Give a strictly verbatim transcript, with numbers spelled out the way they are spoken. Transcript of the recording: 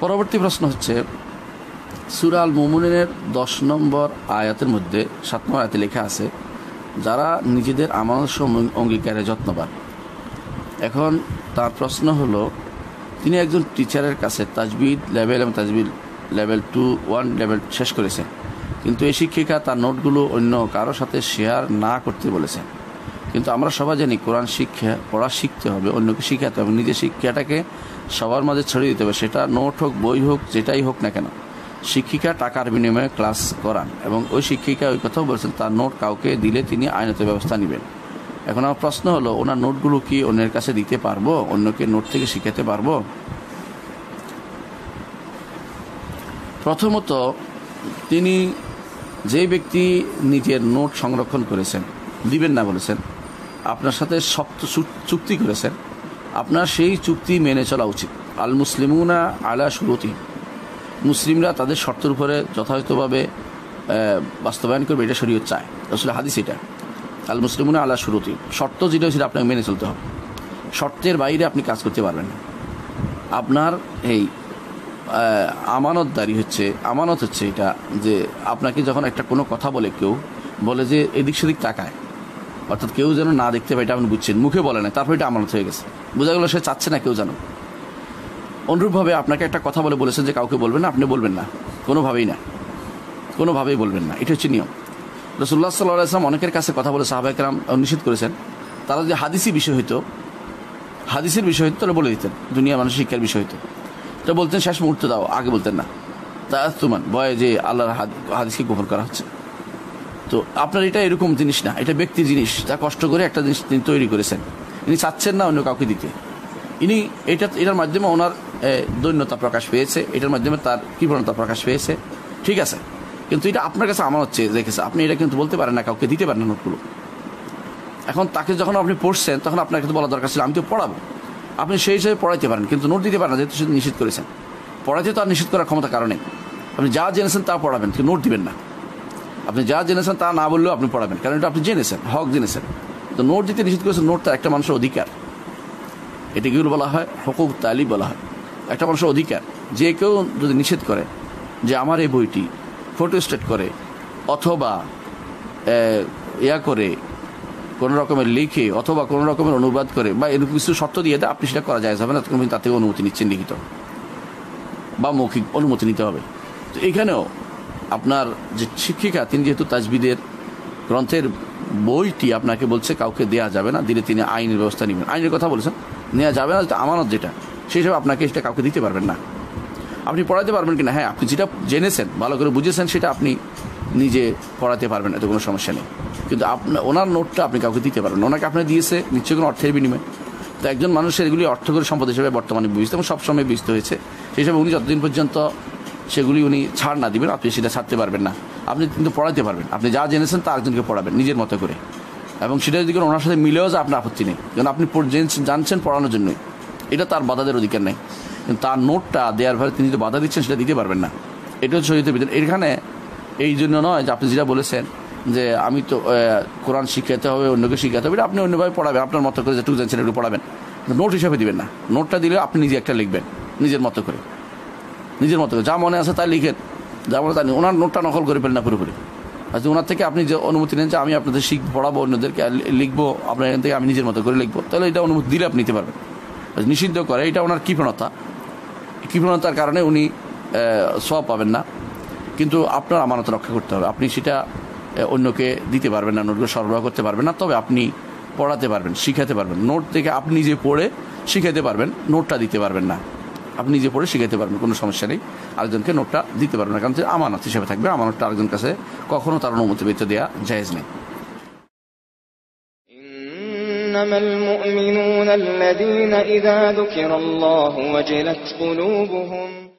পরবর্তী প্রশ্ন হচ্ছে, সূরা আল মুমিনের দশ নম্বর আয়াতের মধ্যে সাত নম্বর আয়াতে লেখা আছে, যারা নিজেদের আমানত অঙ্গীকারে যত্নবান। এখন তার প্রশ্ন হলো, তিনি একজন টিচারের কাছে তাজবিদ লেভেল এবং তাজবিদ লেভেল টু ওয়ান লেভেল শেষ করেছেন, কিন্তু এই শিক্ষিকা তার নোটগুলো অন্য কারোর সাথে শেয়ার না করতে বলেছেন। কিন্তু আমরা সবাই জানি কোরআন শিক্ষা পড়া শিখতে হবে, অন্যকে শিখাতে হবে, নিজের শিক্ষাটাকে সবার মাঝে ছড়িয়ে দিতে হবে। সেটা নোট হোক, বই হোক, যেটাই হোক না কেন, শিক্ষিকা টাকার বিনিময়ে ক্লাস করান এবং ওই শিক্ষিকা ওই কথাও বলছেন তার নোট কাউকে দিলে তিনি আইনত ব্যবস্থা নেবেন। এখন আমার প্রশ্ন হলো, ওনার নোটগুলো কি অন্যের কাছে দিতে পারবো? অন্যকে নোট থেকে শিখাতে পারবো? প্রথমত, তিনি যে ব্যক্তি নিজের নোট সংরক্ষণ করেছেন, দিবেন না বলেছেন, আপনার সাথে শক্ত চুক্তি করেছেন, আপনার সেই চুক্তি মেনে চলা উচিত। আল মুসলিমুনা আলা শুরুতি, মুসলিমরা তাদের শর্তের উপরে যথাযথভাবে বাস্তবায়ন করবে, এটা শরীয়ত চায়, আসলে হাদিস এটা। আল মুসলিমুনা আলা শুরুতি, শর্ত যেটা সেটা আপনাকে মেনে চলতে হবে, শর্তের বাইরে আপনি কাজ করতে পারবেন না। আপনার এই আমানতদারি হচ্ছে, আমানত হচ্ছে এটা যে আপনাকে যখন একটা কোনো কথা বলে, কেউ বলে যে এদিক সেদিক তাকায়, অর্থাৎ কেউ যেন না দেখতে পায়, এটা আপনি বুঝছেন, মুখে বলে না, তারপর এটা আমানত হয়ে গেছে, বোঝা গেল সে চাচ্ছে না কেউ জানো। অনুরূপভাবে আপনাকে একটা কথা বলে বলেছেন যে কাউকে বলবেন না, আপনি বলবেন না, কোনোভাবেই না, কোনোভাবেই বলবেন না, এটা হচ্ছে নিয়ম। রাসূলুল্লাহ সাল্লাল্লাহু আলাইহি ওয়াসাল্লাম অনেকের কাছে কথা বলে সাহাবায়ে কেরাম নিষেধ করেছেন। তারা যদি হাদিসি বিষয় হইতো, হাদিসের বিষয় হইতো তাহলে বলে দিতেন, দুনিয়া মানুষের শিক্ষার বিষয় হইতো, এটা বলতেন শেষ মুহূর্তে দাও, আগে বলতেন না। তা তুমান ভয়ে যে আল্লাহর হাদিসকে গোপন করা হচ্ছে। তো আপনার এটা এরকম জিনিস না, এটা ব্যক্তির জিনিস, তা কষ্ট করে একটা জিনিস তিনি তৈরি করেছেন, ইনি চাচ্ছেন না অন্য কাউকে দিতে। ইনি এটা এটার মাধ্যমে ওনার দৈন্যতা প্রকাশ পেয়েছে, এটার মাধ্যমে তার কৃপণতা প্রকাশ পেয়েছে, ঠিক আছে, কিন্তু এটা আপনার কাছে আমানত চেয়ে রেখেছে, আপনি এটা কিন্তু বলতে পারেন না, কাউকে দিতে পারেন না নোটগুলো। এখন তাকে যখন আপনি পড়ছেন তখন আপনার কাছে বলা দরকার ছিল আমি তো পড়াবো, আপনি সেই হিসেবে পড়াইতে পারেন, কিন্তু নোট দিতে পারেন না, যেহেতু সেটা নিষেধ করেছেন। পড়াইতে তো আর নিষেধ করার ক্ষমতা কারণে আপনি যা জেনেছেন তা পড়াবেন, কিন্তু নোট দিবেন না। আপনি যা জেনেছেন তা না বললেও আপনি পড়াবেন, কারণ এটা আপনি জেনেছেন, হক জেনেছেন। তো নোট দিতে নিষেধ করেছেন, নোট তার একটা মানুষের অধিকার, এটাগুলো বলা হয় হুকুক তালিব বলা হয়, একটা মানুষের অধিকার। যে কেউ যদি নিষেধ করে যে আমার এই বইটি ফটোস্টেট করে অথবা ইয়া করে কোনো রকমের লিখে অথবা কোনো রকমের অনুবাদ করে বা এরকম কিছু শর্ত দিয়ে দেয়, আপনি সেটা করা যায় হবে না, তুমি তাতে অনুমতি নিচ্ছেন লিখিত বা মৌখিক অনুমতি নিতে হবে। তো এখানেও আপনার যে শিক্ষিকা, তিনি যেহেতু তাজবিদের গ্রন্থের বইটি আপনাকে বলছে কাউকে দেওয়া যাবে না, দিলে তিনি আইনের ব্যবস্থা নেবেন, আইনের কথা বলেছেন, নেওয়া যাবে না, আমানত যেটা সেই হিসাবে আপনাকে সেটা কাউকে দিতে পারবেন না। আপনি পড়াতে পারবেন কিনা, হ্যাঁ, আপনি যেটা জেনেছেন ভালো করে বুঝেছেন সেটা আপনি নিজে পড়াতে পারবেন, এত কোনো সমস্যা নেই, কিন্তু আপনার ওনার নোটটা আপনি কাউকে দিতে পারবেন না। ওনাকে আপনার দিয়েছে নিশ্চয়ই কোনো অর্থের বিনিময়ে। তো একজন মানুষের এগুলি অর্থ করে সম্পদ হিসেবে বর্তমানে বিবেচিত এবং সবসময় বিবেচিত হয়েছে, সেই হিসাবে উনি যতদিন পর্যন্ত সেগুলি উনি ছাড় না দিবেন আপনি সেটা ছাড়তে পারবেন না। আপনি কিন্তু পড়াতে পারবেন, আপনি যা জেনেছেন তা আরেকজনকে পড়াবেন নিজের মতো করে, এবং সেটা যদি কোনো ওনার সাথে মিলেও যায় আপনার আপত্তি নেই, কারণ আপনি জানছেন পড়ানোর জন্যই, এটা তার বাধাদের অধিকার নেই। কিন্তু তার নোটটা দেওয়ার পরে তিনি যদি বাধা দিচ্ছেন সেটা দিতে পারবেন না, এটা হচ্ছে শরীয়তের বিধান। এখানে এই জন্য নয় যে আপনি যেটা বলেছেন যে আমি তো কোরআন শিখাতে হবে, অন্যকে শিখাতে হবে, আপনি অন্যভাবে পড়াবেন, আপনার মতো করে যেটুকু জানছেন একটু পড়াবেন, নোট হিসাবে দিবেন না। নোটটা দিলে আপনি নিজে একটা লিখবেন নিজের মতো করে, নিজের মতো করে যা মনে আছে তাই লিখেন, যা মনে তাই ওনার নোটটা নকল করে ফেলেন না পুরোপুরি। আচ্ছা, ওনার থেকে আপনি যে অনুমতি নেন যে আমি আপনাদের শিখ পড়াবো, অন্যদেরকে লিখবো, আপনার এখান থেকে আমি নিজের মতো করে লিখবো, তাহলে এটা অনুমতি দিলে আপনি নিতে পারবেন। নিষিদ্ধ করে এটা ওনার কৃপণতা, কৃপণতার কারণে উনি সওয়াব পাবেন না, কিন্তু আপনার আমানত রক্ষা করতে হবে। আপনি সেটা অন্যকে দিতে পারবেন না, নোটগুলো সরবরাহ করতে পারবেন না, তবে আপনি পড়াতে পারবেন, শিখাতে পারবেন। নোট থেকে আপনি নিজে পড়ে শিখাতে পারবেন, নোটটা দিতে পারবেন না। আপনি নিজে পড়ে শিখাতে পারবেন, কোনো সমস্যা নেই, আরেকজনকে নোটটা দিতে পারবেন না, কারণ আমানত হিসেবে থাকবে, আমানতটা আরেকজন কাছে কখনো তার অনুমতি পেতে দেওয়া জায়েজ নেই। إنما المؤمنون الذين إذا ذكر الله وجلت قلوبهم